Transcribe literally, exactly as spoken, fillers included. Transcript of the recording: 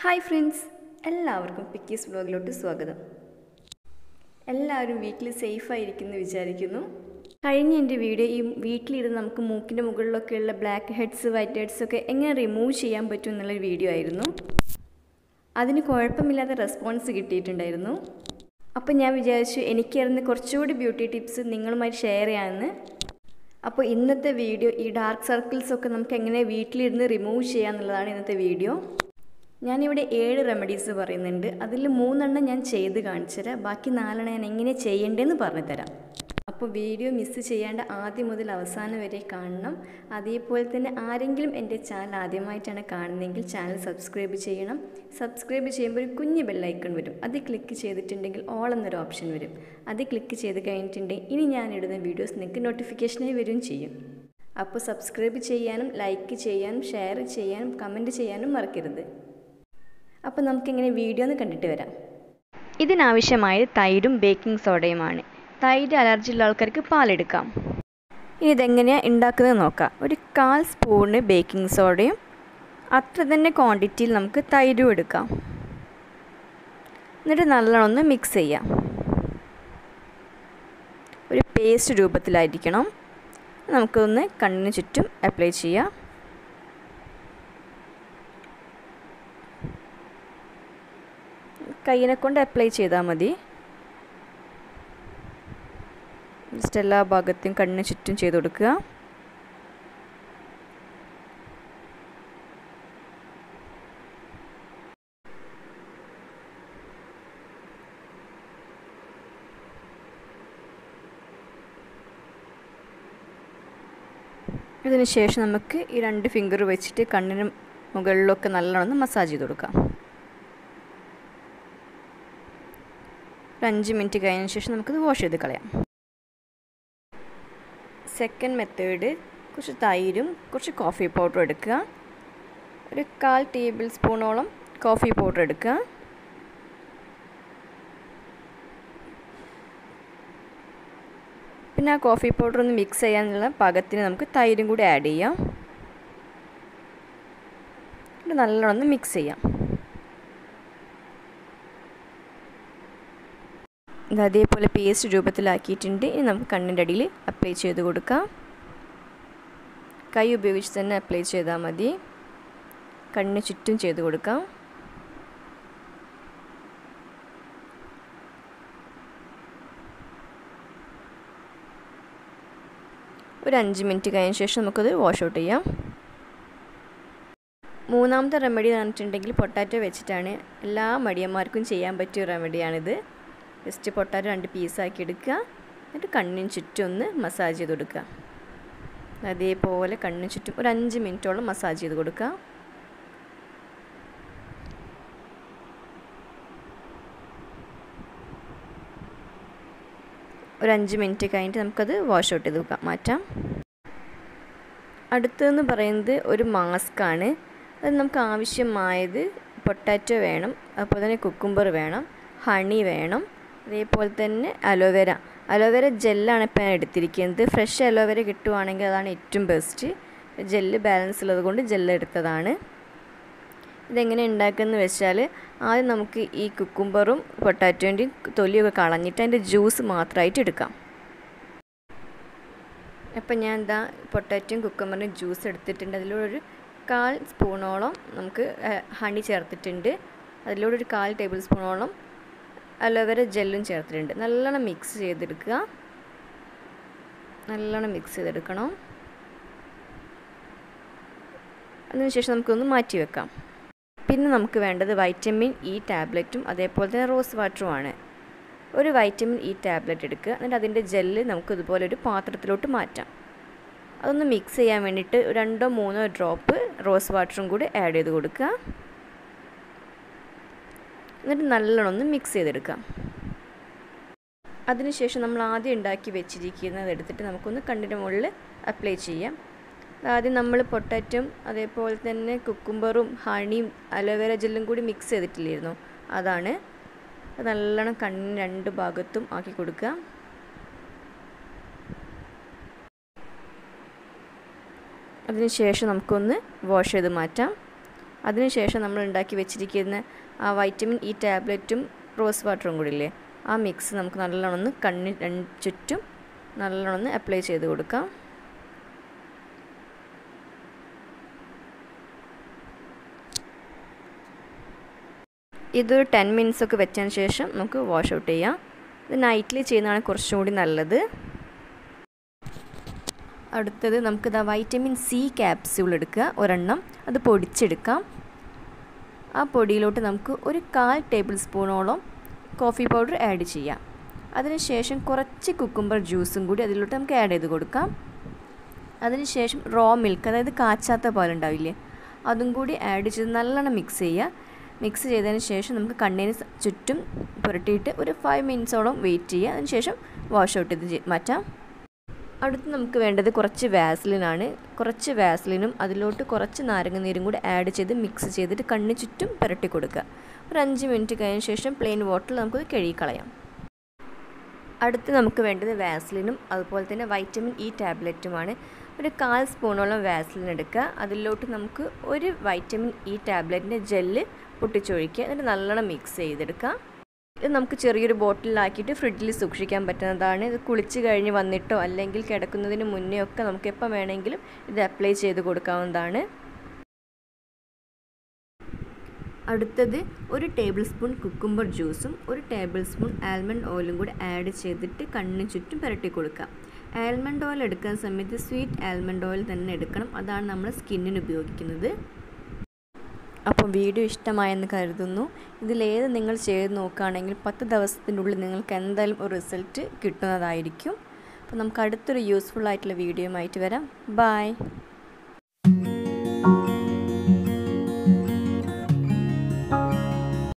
Hi friends, എല്ലാവർക്കും പിക്കീസ് വ്ലോഗിലോട്ട് സ്വാഗതം. എല്ലാവരും വീട്ടിൽ സേഫായിരിക്കുന്നു വിചാരിക്കുന്നു. കഴിഞ്ഞ എൻ്റെ വീഡിയോ ഈ വീട്ടിലിരുന്ന് നമുക്ക് മൂക്കിൻ്റെ മുകളിലൊക്കെയുള്ള ബ്ലാക്ക് ഹെഡ്സ് വൈറ്റ് ഹെഡ്സ് ഒക്കെ എങ്ങനെ റിമൂവ് ചെയ്യാൻ പറ്റും എന്നുള്ളൊരു വീഡിയോ ആയിരുന്നു. അതിന് കുഴപ്പമില്ലാത്ത റെസ്പോൺസ് കിട്ടിയിട്ടുണ്ടായിരുന്നു. അപ്പോൾ ഞാൻ വിചാരിച്ചു എനിക്കറിയുന്ന കുറച്ചുകൂടി ബ്യൂട്ടി ടിപ്സ് നിങ്ങളുമായി ഷെയർ ചെയ്യാമെന്ന്. അപ്പോൾ ഇന്നത്തെ വീഡിയോ ഈ ഡാർക്ക് സർക്കിൾസൊക്കെ നമുക്ക് എങ്ങനെ വീട്ടിലിരുന്ന് റിമൂവ് ചെയ്യാമെന്നുള്ളതാണ് ഇന്നത്തെ വീഡിയോ. ഞാനിവിടെ ഏഴ് റെമഡീസ് പറയുന്നുണ്ട്. അതിൽ മൂന്നെണ്ണം ഞാൻ ചെയ്ത് കാണിച്ചു തരാം. ബാക്കി നാലെണ്ണം ഞാൻ എങ്ങനെ ചെയ്യേണ്ടതെന്ന് പറഞ്ഞു തരാം. അപ്പോൾ വീഡിയോ മിസ് ചെയ്യാണ്ട് ആദ്യം മുതൽ അവസാനം വരെ കാണണം. അതേപോലെ തന്നെ ആരെങ്കിലും എൻ്റെ ചാനൽ ആദ്യമായിട്ടാണ് കാണുന്നതെങ്കിൽ ചാനൽ സബ്സ്ക്രൈബ് ചെയ്യണം. സബ്സ്ക്രൈബ് ചെയ്യുമ്പോൾ ഒരു കുഞ്ഞ് ബെല്ലൈക്കൺ വരും. അത് ക്ലിക്ക് ചെയ്തിട്ടുണ്ടെങ്കിൽ ഓൾ എന്നൊരു ഓപ്ഷൻ വരും. അത് ക്ലിക്ക് ചെയ്ത് കഴിഞ്ഞിട്ടുണ്ടെങ്കിൽ ഇനി ഞാനിടുന്ന വീഡിയോസ് നിങ്ങൾക്ക് നോട്ടിഫിക്കേഷനായി വരികയും ചെയ്യും. അപ്പോൾ സബ്സ്ക്രൈബ് ചെയ്യാനും ലൈക്ക് ചെയ്യാനും ഷെയർ ചെയ്യാനും കമൻറ്റ് ചെയ്യാനും മറക്കരുത്. അപ്പോൾ നമുക്കിങ്ങനെ വീഡിയോ ഒന്ന് കണ്ടിട്ട് വരാം. ഇതിനാവശ്യമായത് തൈരും ബേക്കിംഗ് സോഡയുമാണ്. തൈര് അലർജി ഉള്ള ആൾക്കാർക്ക് പാലെടുക്കാം. ഇനി ഇതെങ്ങനെയാണ് ഉണ്ടാക്കുന്നത് നോക്കാം. ഒരു കാൽ സ്പൂണ് ബേക്കിംഗ് സോഡയും അത്ര തന്നെ ക്വാണ്ടിറ്റിയിൽ നമുക്ക് തൈരും എടുക്കാം. എന്നിട്ട് നല്ലോണം ഒന്ന് മിക്സ് ചെയ്യാം. ഒരു പേസ്റ്റ് രൂപത്തിലായിരിക്കണം. നമുക്കൊന്ന് കണ്ണിന് ചുറ്റും അപ്ലൈ ചെയ്യാം. കയ്യിനെ കൊണ്ട് അപ്ലൈ ചെയ്താൽ മതി. ജസ്റ്റ് എല്ലാ ഭാഗത്തും കണ്ണിന് ചുറ്റും ചെയ്ത് കൊടുക്കുക. ഇതിന് ശേഷം നമുക്ക് ഈ രണ്ട് ഫിംഗർ വെച്ചിട്ട് കണ്ണിന് മുകളിലൊക്കെ നല്ലോണം മസാജ് ചെയ്ത് കൊടുക്കാം. ഒരു അഞ്ച് മിനിറ്റ് കഴിഞ്ഞ ശേഷം നമുക്കിത് വാഷ് ചെയ്ത് കളയാം. സെക്കൻഡ് മെത്തേഡ്, കുറച്ച് തൈരും കുറച്ച് കോഫി പൗഡർ എടുക്കുക. ഒരു കാൽ ടേബിൾ സ്പൂണോളം കോഫി പൗഡർ എടുക്കുക. പിന്നെ ആ കോഫി പൗഡർ ഒന്ന് മിക്സ് ചെയ്യാനുള്ള പാകത്തിന് നമുക്ക് തൈരും കൂടി ആഡ് ചെയ്യാം. നല്ലോണം ഒന്ന് മിക്സ് ചെയ്യാം. അതേപോലെ പേസ്റ്റ് രൂപത്തിലാക്കിയിട്ടുണ്ട്. ഇനി നമുക്ക് കണ്ണിൻ്റെ അടിയിൽ അപ്ലൈ ചെയ്ത് കൊടുക്കാം. കൈ ഉപയോഗിച്ച് തന്നെ അപ്ലൈ ചെയ്താൽ മതി. കണ്ണിന് ചുറ്റും ചെയ്ത് കൊടുക്കാം. ഒരു അഞ്ച് മിനിറ്റ് കഴിഞ്ഞ ശേഷം നമുക്കത് വാഷ് ഔട്ട് ചെയ്യാം. മൂന്നാമത്തെ റെമഡി എന്ന് പറഞ്ഞിട്ടുണ്ടെങ്കിൽ പൊട്ടാറ്റോ വെച്ചിട്ടാണ്. എല്ലാ മടിയന്മാർക്കും ചെയ്യാൻ പറ്റിയ റെമഡിയാണിത്. ജസ്റ്റ് പൊട്ടാറ്റോ രണ്ട് പീസാക്കി എടുക്കുക. എന്നിട്ട് കണ്ണിന് ചുറ്റും ഒന്ന് മസാജ് ചെയ്ത് കൊടുക്കുക. അതേപോലെ കണ്ണിന് ചുറ്റും ഒരു അഞ്ച് മിനിറ്റോളം മസാജ് ചെയ്ത് കൊടുക്കുക. ഒരു അഞ്ച് മിനിറ്റ് കഴിഞ്ഞിട്ട് നമുക്കത് വാഷ് ഔട്ട് ചെയ്ത് വെക്കാം, മാറ്റാം. അടുത്തതെന്ന് പറയുന്നത് ഒരു മാസ്കാണ്. അത് നമുക്ക് ആവശ്യമായത് പൊട്ടാറ്റോ വേണം, അതുപോലെ തന്നെ കുക്കുംബർ വേണം, ഹണി വേണം, അതേപോലെ തന്നെ അലോവേര. അലോവേര ജെല്ലാണ് ഇപ്പോൾ ഞാൻ എടുത്തിരിക്കുന്നത്. ഫ്രഷ് അലോവേര കിട്ടുവാണെങ്കിൽ അതാണ് ഏറ്റവും ബെസ്റ്റ്. ജെല്ല് ബാലൻസ് ഉള്ളത് കൊണ്ട് ജെല്ല് എടുത്തതാണ്. ഇതെങ്ങനെ ഉണ്ടാക്കുന്നത് വെച്ചാൽ ആദ്യം നമുക്ക് ഈ കുക്കുംബറും പൊട്ടാറ്റോൻ്റെയും തൊലിയൊക്കെ കളഞ്ഞിട്ട് അതിൻ്റെ ജ്യൂസ് മാത്രമായിട്ട് എടുക്കാം. അപ്പം ഞാൻ എന്താ പൊട്ടാറ്റോയും കുക്കുംബറിൻ്റെയും ജ്യൂസ് എടുത്തിട്ടുണ്ട്. അതിലൂടെ ഒരു കാൽ സ്പൂണോളം നമുക്ക് ഹണി ചേർത്തിട്ടുണ്ട്. അതിലൂടെ ഒരു കാൽ ടേബിൾ സ്പൂണോളം അലോവേര ജെല്ലും ചേർത്തിട്ടുണ്ട്. നല്ലോണം മിക്സ് ചെയ്തെടുക്കുക. നല്ലോണം മിക്സ് ചെയ്തെടുക്കണം. അതിനുശേഷം നമുക്കൊന്ന് മാറ്റി വെക്കാം. പിന്നെ നമുക്ക് വേണ്ടത് വൈറ്റമിൻ ഇ ടാബ്ലറ്റും അതേപോലെ തന്നെ റോസ് വാട്ടറുമാണ്. ഒരു വൈറ്റമിൻ ഇ ടാബ്ലറ്റ് എടുക്കുക. എന്നിട്ട് അതിൻ്റെ ജെല്ല് നമുക്ക് ഇതുപോലെ ഒരു പാത്രത്തിലോട്ട് മാറ്റാം. അതൊന്ന് മിക്സ് ചെയ്യാൻ വേണ്ടിയിട്ട് രണ്ടോ മൂന്നോ ഡ്രോപ്പ് റോസ് വാട്ടറും കൂടി ആഡ് ചെയ്ത് കൊടുക്കുക. എന്നിട്ട് നല്ലോണം ഒന്ന് മിക്സ് ചെയ്തെടുക്കാം. അതിനുശേഷം നമ്മൾ ആദ്യം ഉണ്ടാക്കി വെച്ചിരിക്കുന്നത് എടുത്തിട്ട് നമുക്കൊന്ന് കണ്ണിൻ്റെ മുകളിൽ അപ്ലൈ ചെയ്യാം. ആദ്യം നമ്മൾ പൊട്ടാറ്റോയും അതേപോലെ തന്നെ കുക്കുംബറും ഹണിയും അലോവേര ജെല്ലും കൂടി മിക്സ് ചെയ്തിട്ടില്ലായിരുന്നു, അതാണ്. നല്ലോണം കണ്ണിന് രണ്ട് ഭാഗത്തും ആക്കി കൊടുക്കുക. അതിനുശേഷം നമുക്കൊന്ന് വാഷ് ചെയ്ത് മാറ്റാം. അതിനുശേഷം നമ്മൾ ഉണ്ടാക്കി വെച്ചിരിക്കുന്ന ആ വൈറ്റമിൻ ഇ ടാബ്ലറ്റും റോസ് വാട്ടറും കൂടി ഇല്ലേ, ആ മിക്സ് നമുക്ക് നല്ലോണം ഒന്ന് കണ്ണിന് ചുറ്റും നല്ലോണം ഒന്ന് അപ്ലൈ ചെയ്ത് കൊടുക്കാം. ഇതൊരു ടെൻ മിനിറ്റ്സ് ഒക്കെ വെച്ചതിന് ശേഷം നമുക്ക് വാഷ് ഔട്ട് ചെയ്യാം. ഇത് നൈറ്റിൽ ചെയ്യുന്നതാണ് കുറച്ചും കൂടി നല്ലത്. അടുത്തത് നമുക്കിതാ വൈറ്റമിൻ സി ക്യാപ്സ്യൂൾ എടുക്കുക, ഒരെണ്ണം. അത് പൊടിച്ചെടുക്കാം. ആ പൊടിയിലോട്ട് നമുക്ക് ഒരു കാൽ ടേബിൾ സ്പൂണോളം കോഫി പൗഡർ ആഡ് ചെയ്യാം. അതിനുശേഷം കുറച്ച് കുക്കുംബർ ജ്യൂസും കൂടി അതിലോട്ട് നമുക്ക് ആഡ് ചെയ്ത് കൊടുക്കാം. അതിനുശേഷം റോ മിൽക്ക്, അതായത് കാച്ചാത്ത പാൽ ഉണ്ടാവില്ലേ, അതും കൂടി ആഡ് ചെയ്ത് നല്ലോണം മിക്സ് ചെയ്യുക. മിക്സ് ചെയ്തതിന് ശേഷം നമുക്ക് കണ്ണിന് ചുറ്റും പുരട്ടിയിട്ട് ഒരു ഫൈവ് മിനിറ്റ്സോളം വെയിറ്റ് ചെയ്യുക. അതിനുശേഷം വാഷ് ഔട്ട് ചെയ്ത് മാറ്റാം. അടുത്ത് നമുക്ക് വേണ്ടത് കുറച്ച് വാസ്ലിനാണ്. കുറച്ച് വാസ്ലിനും അതിലോട്ട് കുറച്ച് നാരങ്ങ നീരും കൂടി ആഡ് ചെയ്ത് മിക്സ് ചെയ്തിട്ട് കണ്ണിന് ചുറ്റും പുരട്ടി കൊടുക്കുക. ഒരു അഞ്ച് മിനിറ്റ് കഴിഞ്ഞ ശേഷം പ്ലെയിൻ വാട്ടറിൽ നമുക്ക് കഴുകിക്കളയാം. അടുത്ത് നമുക്ക് വേണ്ടത് വാസ്ലിനും അതുപോലെ തന്നെ വൈറ്റമിൻ ഇ ടാബ്ലറ്റുമാണ്. ഒരു കാൽ സ്പൂണോളം വാസ്ലിൻ എടുക്കുക. അതിലോട്ട് നമുക്ക് ഒരു വൈറ്റമിൻ ഇ ടാബ്ലറ്റിൻ്റെ ജെല്ല് പൊട്ടിച്ചൊഴിക്കുക. എന്നിട്ട് നല്ലോണം മിക്സ് ചെയ്തെടുക്കുക. ഇത് നമുക്ക് ചെറിയൊരു ബോട്ടിലാക്കിയിട്ട് ഫ്രിഡ്ജിൽ സൂക്ഷിക്കാൻ പറ്റുന്നതാണ്. ഇത് കുളിച്ച് കഴിഞ്ഞ് വന്നിട്ടോ അല്ലെങ്കിൽ കിടക്കുന്നതിന് മുന്നേ ഒക്കെ നമുക്ക് എപ്പോൾ വേണമെങ്കിലും ഇത് അപ്ലൈ ചെയ്ത് കൊടുക്കാവുന്നതാണ്. അടുത്തത് ഒരു ടേബിൾ സ്പൂൺ കുക്കുംബർ ജ്യൂസും ഒരു ടേബിൾ സ്പൂൺ ആൽമണ്ട് ഓയിലും കൂടി ആഡ് ചെയ്തിട്ട് കണ്ണിന് ചുറ്റും പുരട്ടി കൊടുക്കാം. ആൽമണ്ട് ഓയിൽ എടുക്കുന്ന സമയത്ത് സ്വീറ്റ് ആൽമണ്ട് ഓയിൽ തന്നെ എടുക്കണം. അതാണ് നമ്മൾ സ്കിന്നിന് ഉപയോഗിക്കുന്നത്. അപ്പോൾ വീഡിയോ ഇഷ്ടമായെന്ന് കരുതുന്നു. ഇതിലേത് നിങ്ങൾ ചെയ്ത് നോക്കുകയാണെങ്കിൽ പത്ത് ദിവസത്തിനുള്ളിൽ നിങ്ങൾക്ക് എന്തായാലും ഒരു റിസൾട്ട് കിട്ടുന്നതായിരിക്കും. അപ്പോൾ നമുക്ക് അടുത്തൊരു യൂസ്ഫുൾ ആയിട്ടുള്ള വീഡിയോയുമായിട്ട് വരാം. ബൈ.